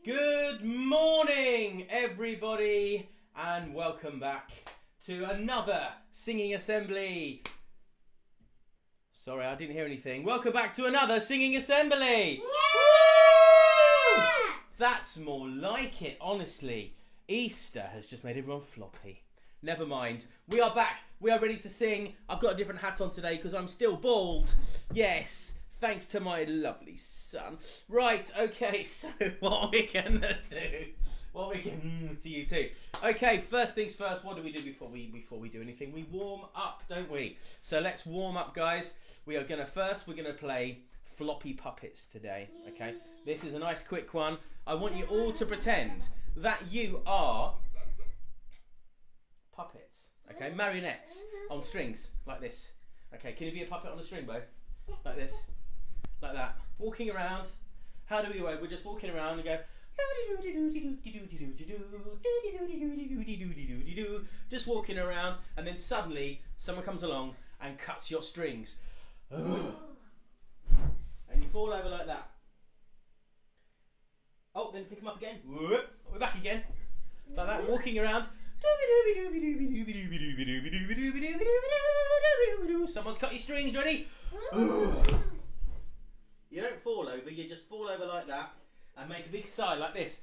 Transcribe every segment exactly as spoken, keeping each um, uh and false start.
Good morning, everybody, and welcome back to another singing assembly. Sorry, I didn't hear anything. Welcome back to another singing assembly. Yeah! That's more like it, honestly. Easter has just made everyone floppy. Never mind. We are back. We are ready to sing. I've got a different hat on today because I'm still bald. Yes. Thanks to my lovely son. Right, okay, so what are we going to do? What are we going to do you too? Okay, first things first, what do we do before we before we do anything? We warm up, don't we? So let's warm up, guys. We are going to first, we're going to play floppy puppets today, okay? This is a nice quick one. I want you all to pretend that you are puppets, okay? Marionettes on strings, like this. Okay, can you be a puppet on a string, Bo? Like this. Like that. Walking around. How do we wave? We're just walking around and go. Just walking around, and then suddenly someone comes along and cuts your strings. And you fall over like that. Oh, then pick them up again. We're back again. Like that, walking around. Someone's cut your strings, ready? You don't fall over, you just fall over like that and make a big sigh like this.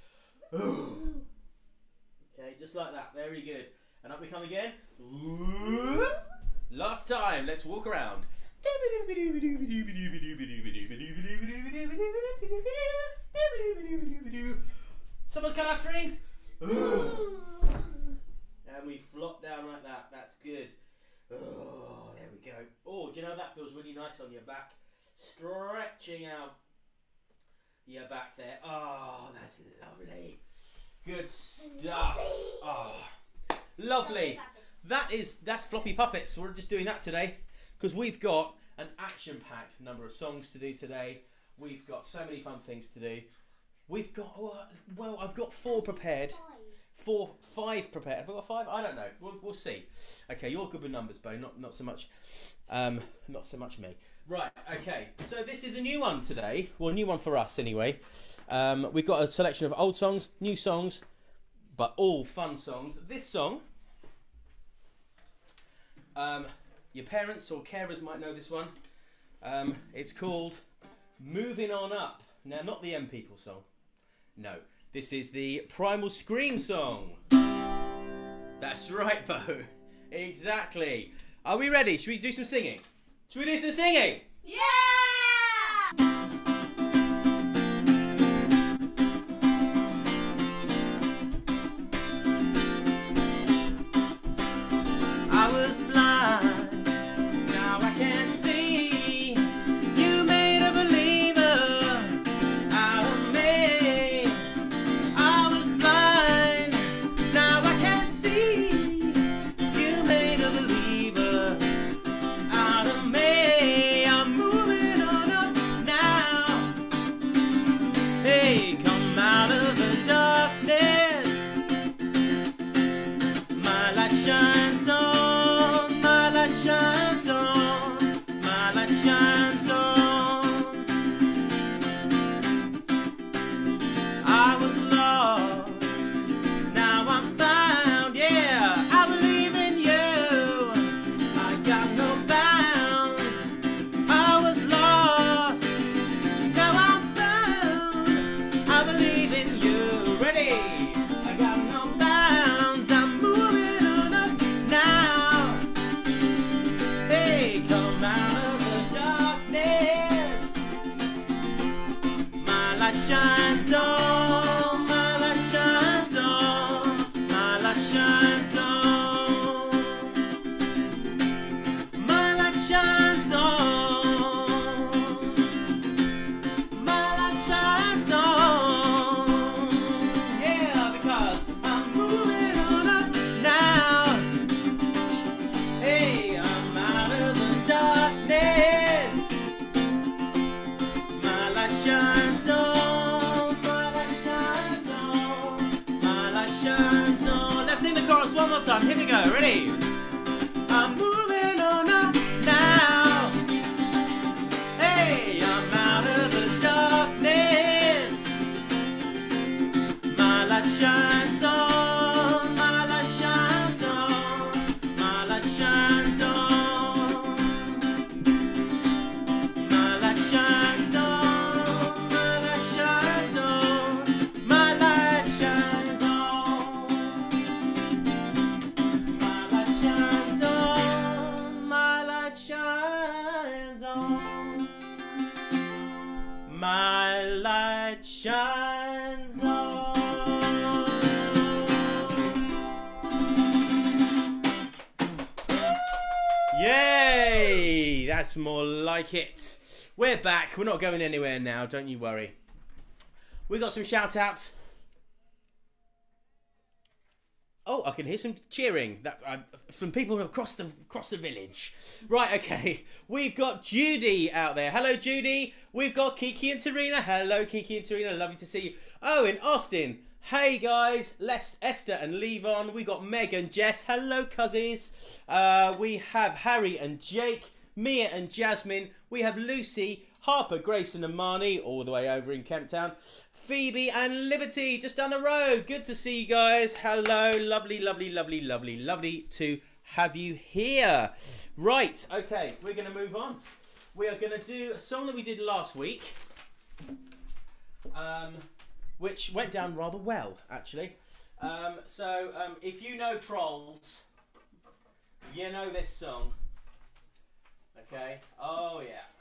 Okay, just like that, very good. And up we come again. Last time, let's walk around. Someone's cut our strings. And we flop down like that, that's good. Oh, there we go. Oh, do you know that feels really nice on your back? Stretching out your back there. Oh, that's lovely. Good stuff. Oh, lovely. That is, that's floppy puppets. We're just doing that today because we've got an action-packed number of songs to do today. We've got so many fun things to do. We've got, well, I've got four prepared. Four, five prepared. Have I got five? I don't know. We'll, we'll see. Okay, you're good with numbers, Bo. Not, not so much, um, not so much me. Right. Okay. So this is a new one today. Well, a new one for us anyway. Um, we've got a selection of old songs, new songs, but all fun songs. This song, um, your parents or carers might know this one. Um, it's called "Moving On Up." Now, not the M People song. No. This is the Primal Scream song. That's right, Bo. Exactly. Are we ready? Should we do some singing? Should we do some singing? Yeah! I was blind, now I can see. You made a believer out of me. I was blind, now I can see. You made a believer out of me. I'm moving on up now. Hey, come out of the darkness. My light shines on, my light shines on, my light shines on. I was lost, now I'm found, yeah. I believe in you, I got no bounds. I was lost, now I'm found. I believe in you, ready? I got no bounds. I'm moving on up now. Hey, come out of the darkness. My light shines on, my light shines on, my light shines on. My light shines on, my light shines on. Yeah, because I'm moving on up now. Hey, I'm out of the darkness. My light shines on, my light shines on, my light shines on. Let's sing the chorus one more time. Here we go. Ready? I'm moving on up now. Hey, I'm out of the darkness. light shines on, my light shines on, my light shines on, my light shines on, my light shines on, my light shines on, my light shines on, my light shines on, my light shines on. Yay! That's more like it. We're back. We're not going anywhere now. Don't you worry. We got some shout outs. Oh, I can hear some cheering that uh, from people across the across the village. Right, okay. We've got Judy out there. Hello, Judy. We've got Kiki and Tarina. Hello, Kiki and Tarina. Lovely to see you. Oh, in Austin. Hey guys, Les, Esther and Levon. We got Meg and Jess. Hello, cuzzies. Uh, we have Harry and Jake, Mia and Jasmine. We have Lucy, Harper, Grace and Amani, all the way over in Kent Town. Phoebe and Liberty, just down the road. Good to see you guys. Hello, lovely, lovely, lovely, lovely, lovely to have you here. Right, okay, we're going to move on. We are going to do a song that we did last week. Um... which went down rather well, actually. Um, so, um, if you know Trolls, you know this song. Okay? Oh,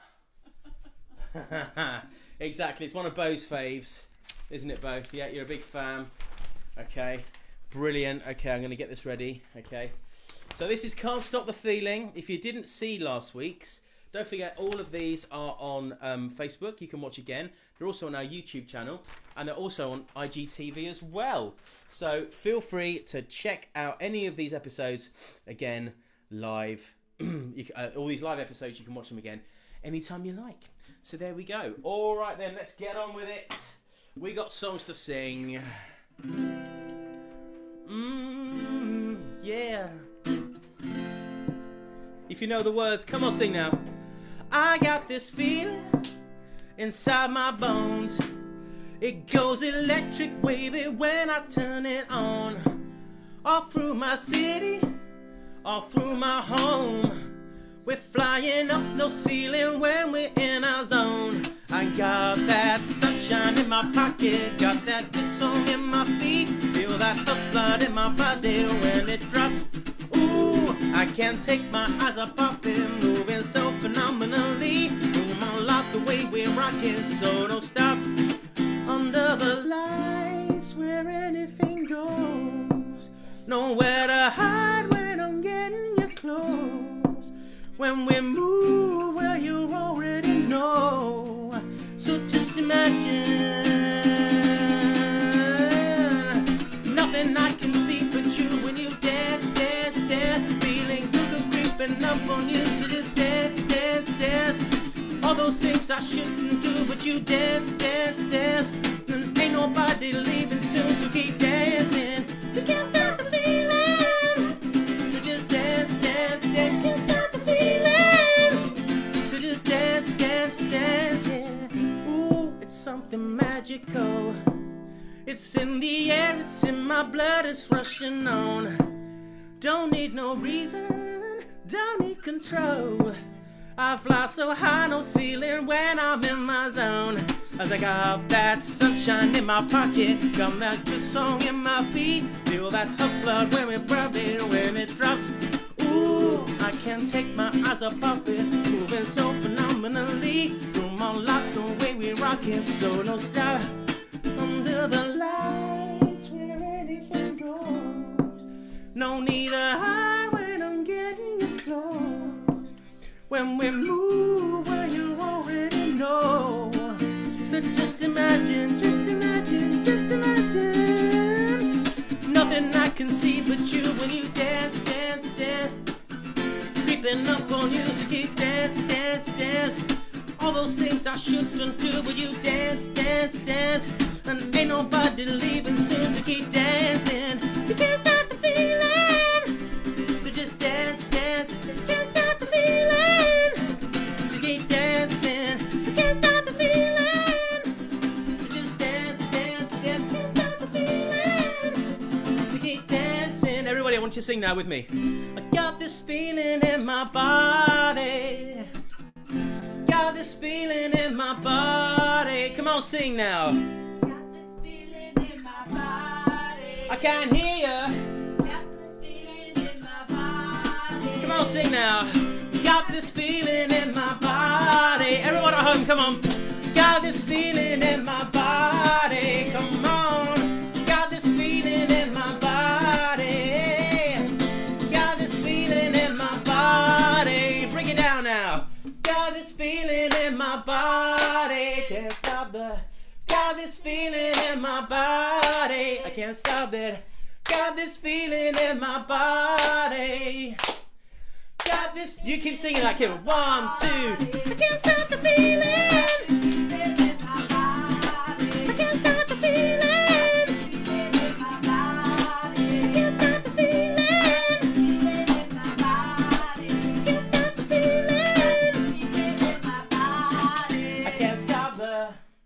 yeah. Exactly. It's one of Bo's faves. Isn't it, Bo? Yeah, you're a big fan. Okay. Brilliant. Okay, I'm going to get this ready. Okay. So this is Can't Stop the Feeling. If you didn't see last week's, don't forget all of these are on um, Facebook. You can watch again. They're also on our YouTube channel. And they're also on I G T V as well. So feel free to check out any of these episodes again live. you can, uh, all these live episodes, you can watch them again anytime you like. So there we go. All right then, let's get on with it. We got songs to sing. Mmm, yeah. If you know the words, come on, sing now. I got this feeling inside my bones. It goes electric wavy when I turn it on. All through my city, all through my home. We're flying up no ceiling when we're in our zone. I got that sunshine in my pocket, got that good song in my feet. Feel that hot blood in my body when it drops. Ooh, I can't take my eyes up off it, moving so phenomenally. Room on lock the way we're rocking, so don't stop. Under the lights where anything goes, nowhere to hide when I'm getting you close. When we move, well, you already know. So just imagine nothing I can see but you when you dance, dance, dance. Feeling good, creeping up on you. So just dance, dance, dance. All those things I shouldn't do, but you dance, dance, dance. And ain't nobody leaving soon, so keep dancing. You can't stop the feeling. So just dance, dance, dance. Can't stop the feeling. So just dance, dance, dance. Yeah. Ooh, it's something magical. It's in the air, it's in my blood, it's rushing on. Don't need no reason, don't need control. I fly so high, no ceiling when I'm in my zone. As I got that sunshine in my pocket, got that good song in my feet. Feel that hot blood when we rub it, when it drops. Ooh, I can't take my eyes up off it, moving so phenomenally. Room on lock, the way we rockin', so no stop. Under the lights where anything goes, no need to hide when I'm getting you close. When we move, well, you already know. So just imagine, just imagine, just imagine nothing I can see but you when you dance, dance, dance. Creeping up on you, so keep dance, dance, dance. All those things I shouldn't do, but you dance, dance, dance. And ain't nobody leaving soon, so keep dancing. You can't stop the feeling. So just dance, dance. You can't stop the feeling. So keep dancing. You can't stop the feeling. So just dance, dance, dance. Can't stop the feeling. want you to sing now with me. I got this feeling in my body. Got this feeling in my body. Come on, sing now. Got this feeling in my body. I can't hear you. Got this feeling in my body. Come on, sing now. Got this feeling in my body. Everyone at home, come on. Got this feeling in my body. Come on. Got this feeling in my body. Got this feeling in my body. Bring it down now. Got this feeling in my body. Can't stop the. Got this feeling in my body. I can't stop it. Got this feeling in my body. Got this. You keep singing that, Kim. One, two. I can't stop the feeling. I can't stop the feeling. I can't stop the feeling. Can't stop the feeling. I can't stop the.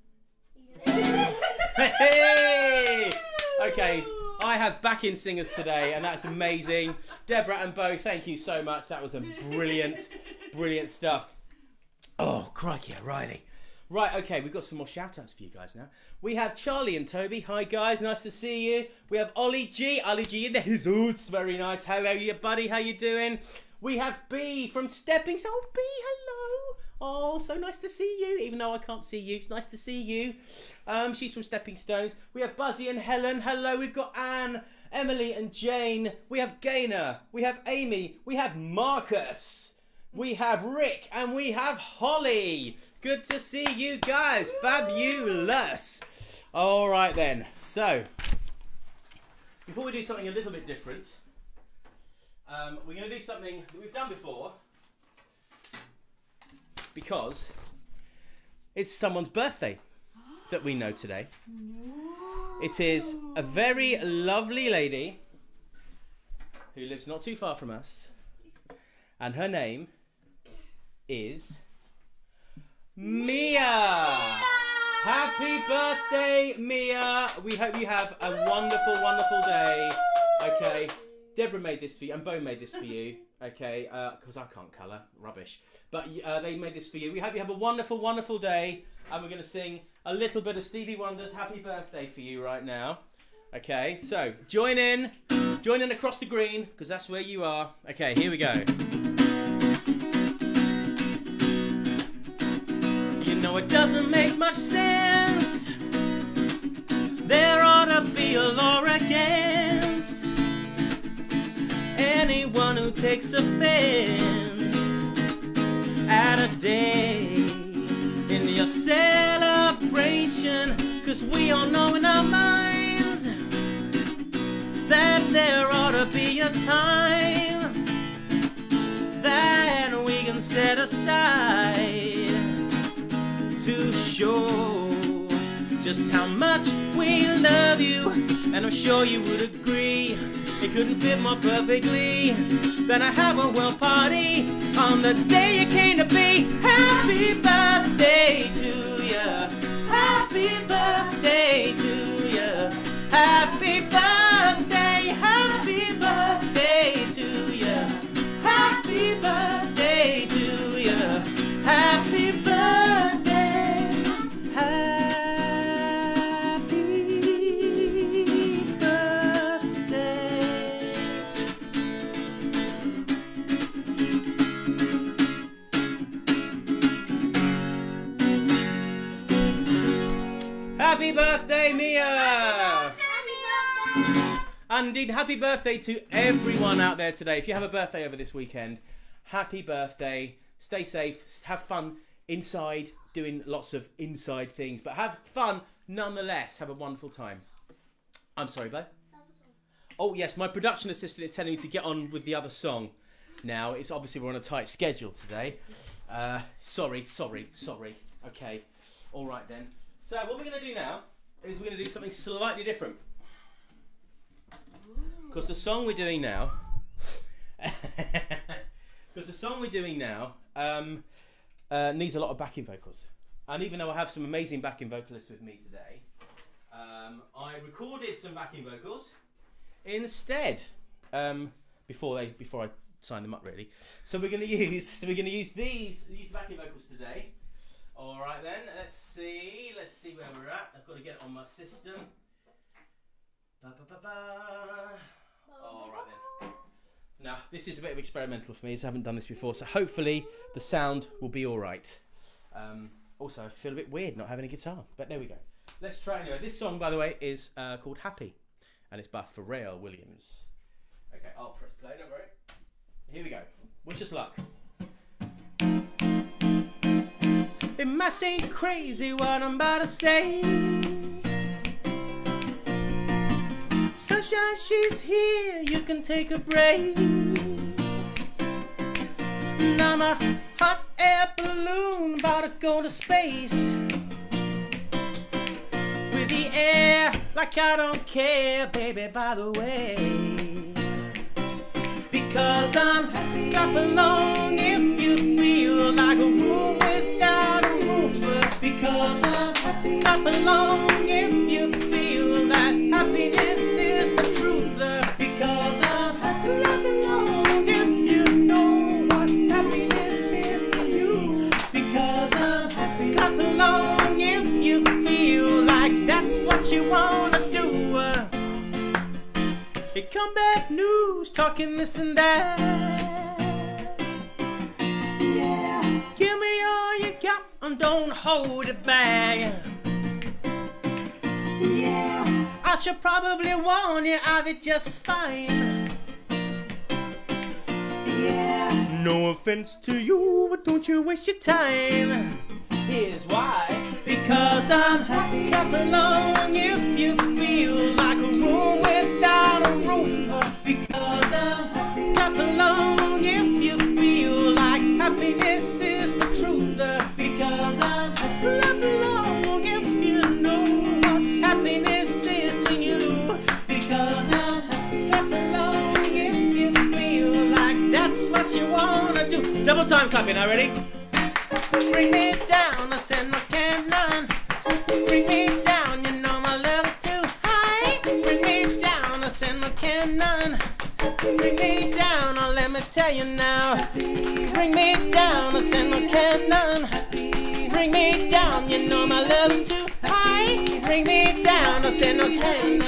Hey! Okay. I have backing singers today, and that's amazing. Deborah and Bo, thank you so much. That was a brilliant, brilliant stuff. Oh, crikey, Riley. Right, okay, we've got some more shout-outs for you guys now. We have Charlie and Toby. Hi, guys. Nice to see you. We have Ollie G. Ollie G in the Jesus. Very nice. Hello, you buddy. How you doing? We have B from Stepping Stones. Oh, B, hello. Oh, so nice to see you, even though I can't see you. It's nice to see you. Um, she's from Stepping Stones. We have Buzzy and Helen. Hello, we've got Anne, Emily and Jane. We have Gaynor. We have Amy. We have Marcus. We have Rick. And we have Holly. Good to see you guys. Fabulous. All right then. So, before we do something a little bit different, um, we're going to do something that we've done before. Because it's someone's birthday that we know today. It is a very lovely lady who lives not too far from us. And her name is Mia. Happy birthday, Mia. We hope you have a wonderful, wonderful day. Okay. Deborah made this for you, and Bo made this for you. Okay, because uh, I can't colour. Rubbish. But uh, they made this for you. We hope you have a wonderful, wonderful day. And we're going to sing a little bit of Stevie Wonder's Happy Birthday for you right now. Okay, so join in. Join in across the green, because that's where you are. Okay, here we go. You know it doesn't make much sense. There ought to be a law against anyone who takes offense at a day in your celebration, 'cause we all know in our minds that there ought to be a time that we can set aside to show just how much we love you. And I'm sure you would agree it couldn't fit more perfectly than a have a well party on the day you came to be. Happy birthday to ya. Happy birthday to ya. Happy birthday. Happy birthday to ya. Happy birthday to ya. Happy birthday. Happy birthday. Happy birthday, Mia! Happy birthday! And indeed, happy birthday to everyone out there today. If you have a birthday over this weekend, happy birthday. Stay safe. Have fun inside, doing lots of inside things. But have fun nonetheless. Have a wonderful time. I'm sorry, Bo? Oh, yes, my production assistant is telling me to get on with the other song now. It's obviously we're on a tight schedule today. Uh, sorry, sorry, sorry. Okay. All right, then. So what we're going to do now is we're going to do something slightly different. Because the song we're doing now... Because the song we're doing now um, uh, needs a lot of backing vocals. And even though I have some amazing backing vocalists with me today, um, I recorded some backing vocals instead. um, before they before I sign them up really. So we're going to use so we're going to use these use the backing vocals today. All right then. Let's see. Let's see where we're at. I've got to get it on my system. Ba, ba, ba, ba. All right then. Now this is a bit of experimental for me, as I haven't done this before. So hopefully the sound will be all right. Um, also, I feel a bit weird not having a guitar, but there we go. Let's try anyway. This song, by the way, is uh, called Happy, and it's by Pharrell Williams. Okay, I'll press play, don't worry. Here we go. Wish us luck. It might seem crazy what I'm about to say. Sunshine, she's here, you can take a break. Now I'm a hot air balloon about to go to space. With the air, like I don't care, baby, by the way. Because I'm happy, clap along if you feel like a room without a roof. Because I'm happy, clap along if you feel that happiness is the truth. Because I'm happy, clap along if you know what happiness is to you. Because I'm happy, clap along if you feel like that's what you wanna do. Here come bad news, talking this and that. Yeah, give me all you got and don't hold it back. Yeah, I should probably warn you of it just fine. Yeah, no offense to you, but don't you waste your time. Here's why. Because I'm happy, clap along if you feel like a room without a roof. Because I'm happy, clap along if you feel like happiness is the truth. Because I'm happy, clap along if you know what happiness is to you. Because I'm happy, clap along if you feel like that's what you wanna do. Double time clapping, are you ready? Bring me down, I said no cannon. Bring me down, you know my love is too high. Bring me down, I said no cannon. Bring me down, oh, let me tell you now. Bring me down, I said no cannon. Bring me down, you know my love is too high. Bring me down, I said no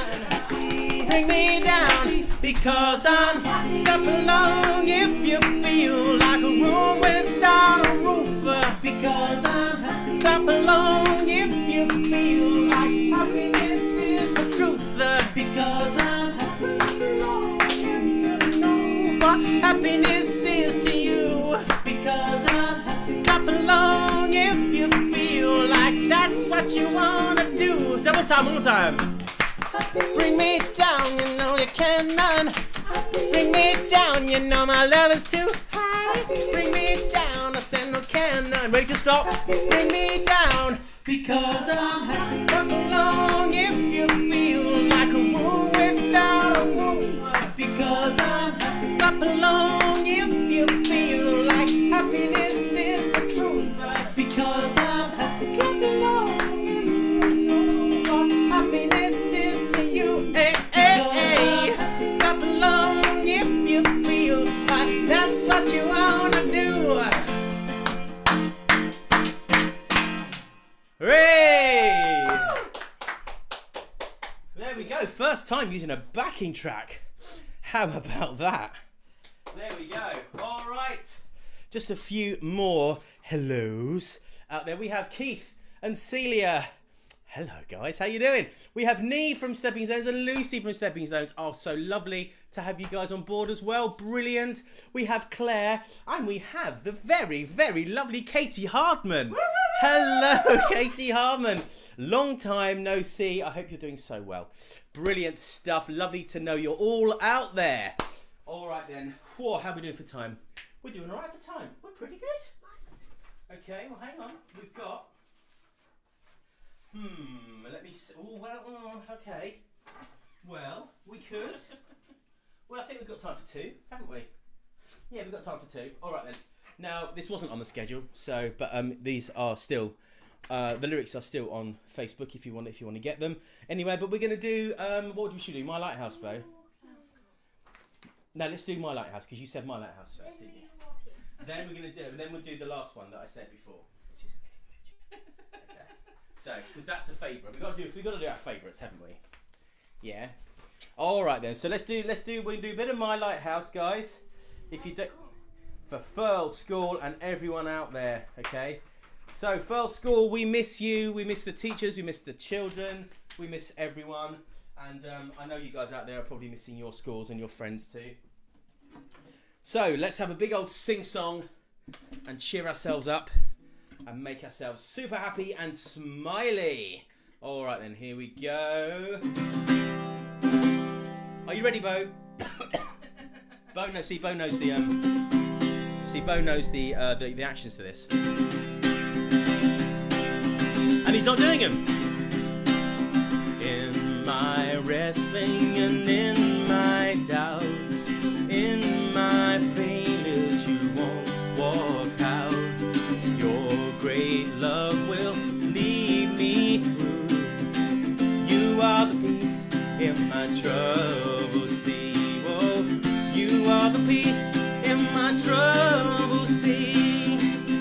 cannon. Bring me down, because I'm up along if you feel like a room without a roof. Because I'm happy, clap along if you feel like happiness is the truth. Because I'm happy, clap along if you know what happiness is to you. Because I'm happy, clap along if you feel like that's what you wanna do. Double time, one more time. Bring me down, you know you cannot. Bring me down, you know my love is too high. Bring me down, I said no cannon. Ready to stop? Bring me down, because I'm happy. Clap along if you feel like a room without a roof. Because I'm happy. Clap along if you feel like happiness is the truth. Because I'm happy. Clap along if you know what happiness is to you. Hey, hey, hey. Clap along if you feel like that's what you wanna do. Hooray! There we go. First time using a backing track. How about that? There we go. All right. Just a few more hellos out there. We have Keith and Celia. Hello, guys. How you doing? We have Nee from Stepping Stones and Lucy from Stepping Stones. Oh, so lovely to have you guys on board as well. Brilliant. We have Claire and we have the very, very lovely Katie Hardman. Hello, Katie Hardman. Long time no see. I hope you're doing so well. Brilliant stuff. Lovely to know you're all out there. All right then. Whoa, how are we doing for time? We're doing all right for time. We're pretty good. Okay, well, hang on. We've got... Hmm, let me see. Oh, well, oh, okay. Well, we could. Well, I think we've got time for two, haven't we? Yeah, we've got time for two. All right then. Now, this wasn't on the schedule, so but um, these are still uh, the lyrics are still on Facebook if you want if you want to get them. Anyway, but we're gonna do um, what should we do? My Lighthouse Bow. No, let's do My Lighthouse because you said My Lighthouse first, didn't you? Then we're gonna do. Then we'll do the last one that I said before, which is okay. So, because that's the favourite, we got to do. We got to do our favourites, haven't we? Yeah. All right then. So let's do. Let's do. We can do a bit of My Lighthouse, guys. If you do, for Firle School and everyone out there. Okay. So Firle School, we miss you. We miss the teachers. We miss the children. We miss everyone. And um, I know you guys out there are probably missing your schools and your friends too. So let's have a big old sing-song and cheer ourselves up and make ourselves super happy and smiley. All right then, here we go. Are you ready, Bo? Bo knows. See, Bo knows the um. See, Bo knows the uh, the, the actions to this, and he's not doing them. In my wrestling and in my doubts, in my failures, you won't walk out. Your great love will lead me through. You are the peace in my troubled sea. Oh, you are the peace in my troubled sea.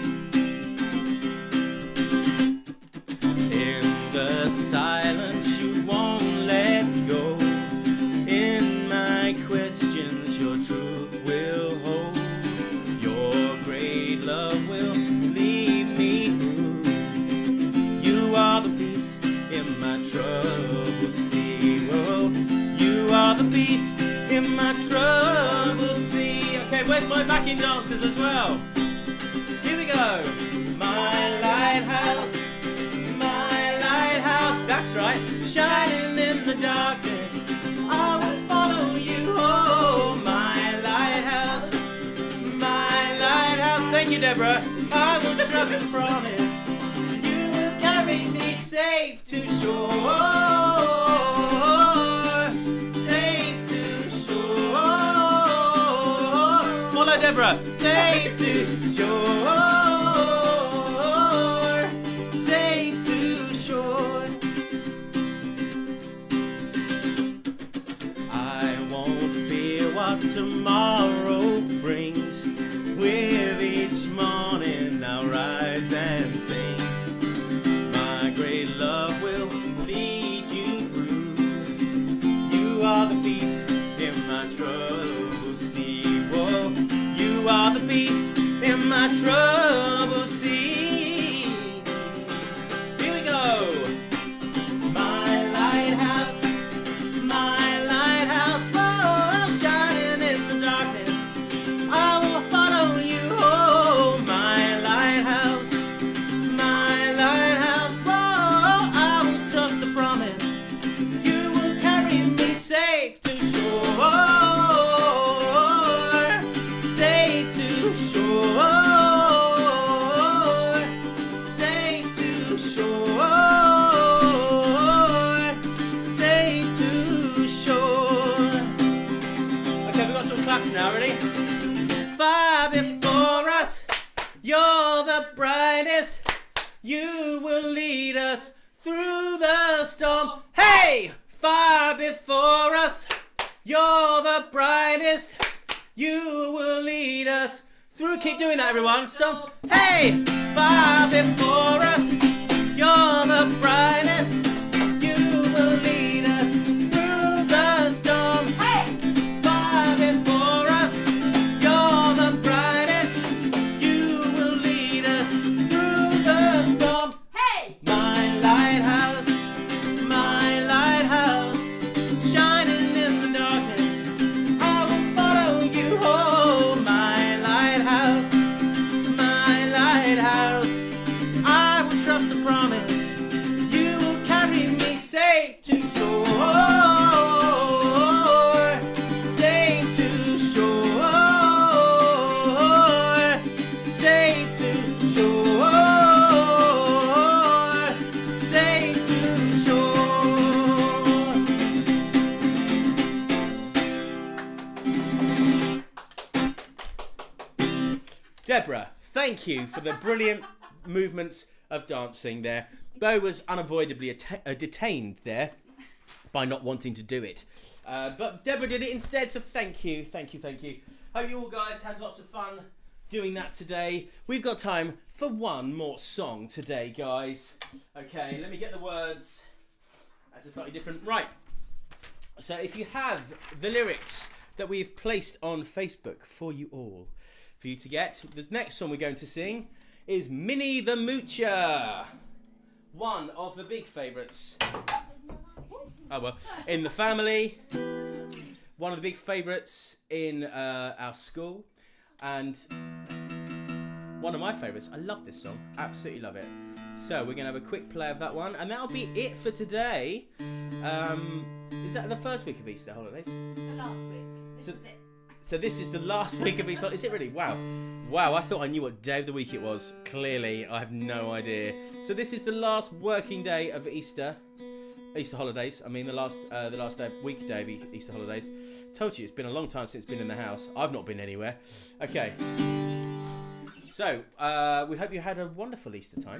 In the silence, you won't let go. In my questions, your truth will hold. Your great love will lead me through. You are the peace in my troubled sea. Oh, you are the peace in my troubled sea. Okay, where's my backing dancers as well? Here we go. My lighthouse, my lighthouse. That's right, shining in the darkness. I will follow you. Oh, my lighthouse, my lighthouse. Thank you, Deborah. I will trust and promise. You will carry me safe to shore. Safe to shore. Follow Deborah. Safe to shore. Safe to shore. What tomorrow brings, with each morning I'll rise and sing. My great love will lead you through. You are the peace in my troubled sea. Whoa, you are the peace in my troubled sea. Here we go. My lighthouse, my lighthouse. Now, ready? Far before us, you're the brightest. You will lead us through the storm. Hey! Far before us, you're the brightest. You will lead us through. Keep doing that, everyone. Storm. Hey! Far before us, you're the brightest. You will lead us through the storm. Hey! Far before us, you're the brightest. You will lead us through the storm. Hey! My lighthouse, my lighthouse, shining in the darkness. I will follow you. Oh, my lighthouse, my lighthouse. I will trust the promise. You will carry me safe to shore. Safe to shore. Safe to shore. Safe to shore. Deborah, thank you for the brilliant movements of dancing there. Bo was unavoidably att- uh, detained there by not wanting to do it. Uh, but Deborah did it instead, so thank you, thank you, thank you. Hope you all guys had lots of fun doing that today. We've got time for one more song today, guys. Okay, let me get the words. That's a slightly different. Right. So if you have the lyrics that we've placed on Facebook for you all, for you to get, the next song we're going to sing is Minnie the Moocher. One of the big favourites. Oh well, in the family. One of the big favourites in uh, our school. And one of my favourites. I love this song. Absolutely love it. So we're going to have a quick play of that one. And that'll be it for today. Um, is that the first week of Easter holidays? The last week. This So- is it. So this is the last week of Easter. Is it really? Wow. Wow, I thought I knew what day of the week it was. Clearly, I have no idea. So this is the last working day of Easter. Easter holidays. I mean, the last uh, the last day, weekday of E- Easter holidays. Told you, it's been a long time since it's been in the house. I've not been anywhere. Okay. So, uh, we hope you had a wonderful Easter time.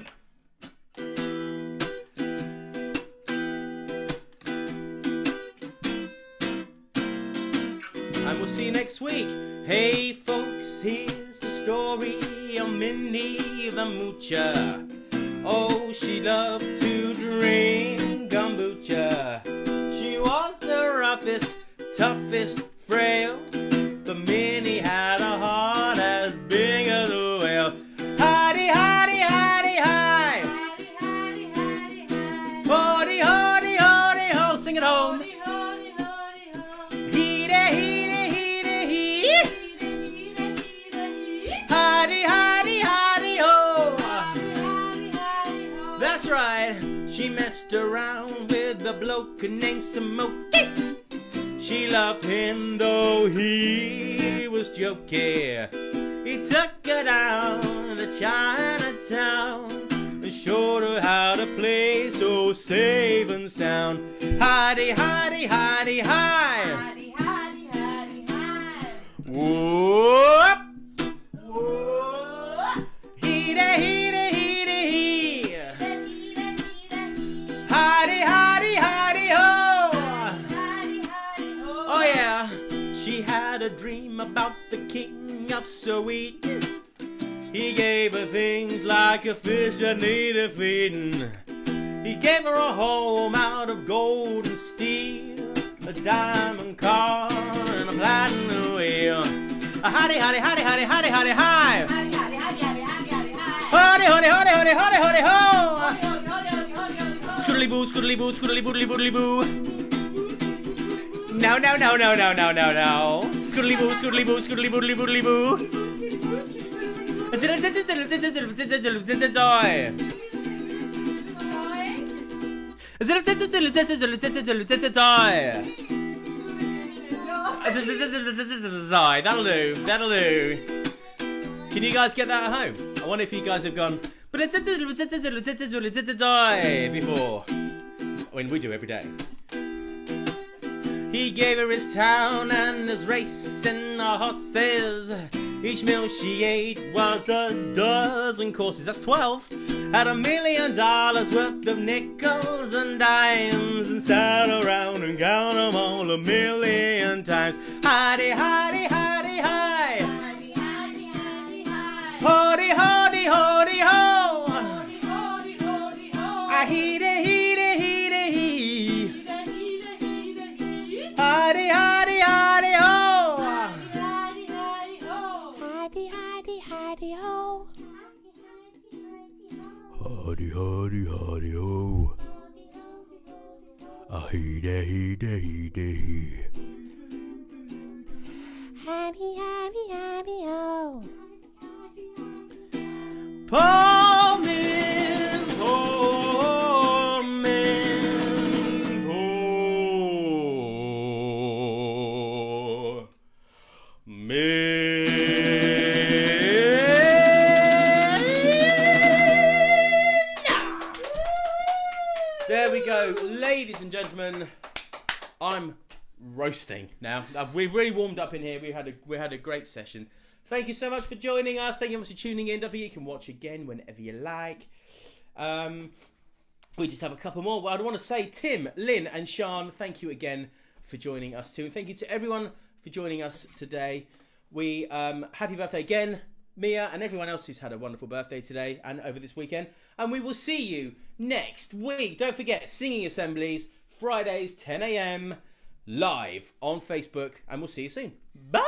And we'll see you next week. Hey folks, here's the story of Minnie the Moocher. Oh, she loved to drink kombucha. She was the roughest, toughest, frail. But Minnie had a heart as big as a whale. Hidey, hidey, hidey, hi. Hidey, hidey, hidey, hidey. Hody, hody, hody, ho. Sing it home. Hody, hody, hody, ho. Heedy, heedy, heedy, hee. Heede, heede, heede, hee. Hidey, hidey, hidey, ho. Hody, hody, hody, ho. That's right, she messed around with a bloke named Smokey. She loved him though he was jokey. He took her down to Chinatown and showed her how to play so safe and sound. Hidey, hidey, hidey, hi. Hody, hody, hody, hi. Whoop. Whoa. Heedy, heedy, heedy, hee. Heede, heede, heede, hee. Hidey, hidey, hidey, ho. Hody, hody, ho. Oh yeah, she had a dream about the king of sweet. He gave her things like a fish that needed feeding. He gave her a home out of gold and steel, a diamond car and a platinum wheel. A hotty, hotty, hotty, hotty, hotty, hotty, hi. Hody, hody, hody, hody, hody, hody, hi. Hotty, hotty, hotty, hotty, hotty, hotty, ho. Hody, hody, hody, hody, hody, hody, ho. Scoodly boo, scoodly boo, scoodly boodly boodly boo. No, no, no, no, no, no, no, no. Scoodly boo, scoodly boo, scoodly boodly boodly boo. That'll do, that'll do. Can you guys get that at home? I wonder if you guys have gone before. I mean, we do every day. He gave her his town and his race and the horses. Each meal she ate was a dozen courses. That's twelve. Had a million dollars worth of nickels and dimes and sat around and count them all a million times. Hidey, hidey, hidey, hi. Hody, hody, hody, hi. Hody, hody, hody, ho. Hody, hody, hody, ho. I heedy, heedy, heedy, hee. Heede, heede, heede, hee. Hody, hody, hody, ho. Hody, hody, hody, ho. Hidey, hidey, hidey, ho. Howdy, howdy, howdy, ho. Ah, hee da, hee da, hee da, hee. Hidey, hidey, hidey, ho. Poor man, poor man, poor man. There we go, ladies and gentlemen. I'm roasting now. Uh, We've really warmed up in here. We had a we had a great session. Thank you so much for joining us. Thank you so much for tuning in. Don't forget you can watch again whenever you like. Um, we just have a couple more. Well, I want to say, Tim, Lynn, and Sean, thank you again for joining us too, and thank you to everyone for joining us today. We um, happy birthday again, Mia, and everyone else who's had a wonderful birthday today and over this weekend. And we will see you next week. Don't forget, singing assemblies Fridays ten a m live on Facebook, and we'll see you soon. Bye.